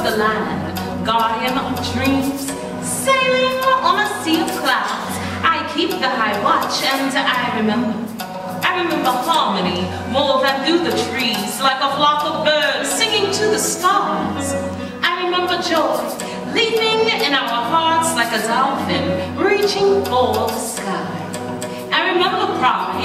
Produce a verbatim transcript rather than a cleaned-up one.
the land, guardian of dreams, sailing on a sea of clouds. I keep the high watch and I remember. I remember harmony woven through the trees like a flock of birds singing to the stars. I remember joy leaping in our hearts like a dolphin reaching for the sky. I remember promise